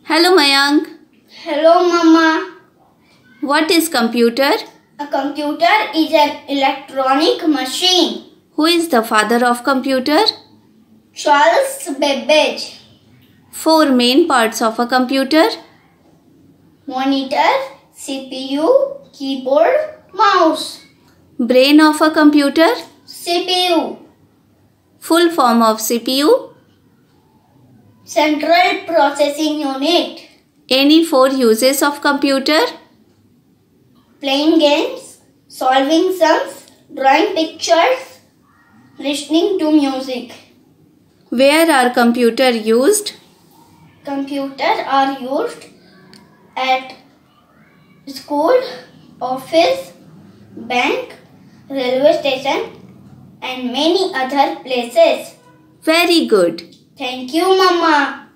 Hello Mayank. Hello Mama. What is computer? A computer is an electronic machine. Who is the father of computer? Charles Babbage. 4 main parts of a computer. Monitor, CPU, keyboard, mouse. Brain of a computer. CPU. Full form of CPU. Central Processing Unit. Any 4 uses of computer? Playing games, solving sums, drawing pictures, listening to music. Where are computer used? Computers are used at school, office, bank, railway station and many other places. Very good. Thank you, Mama.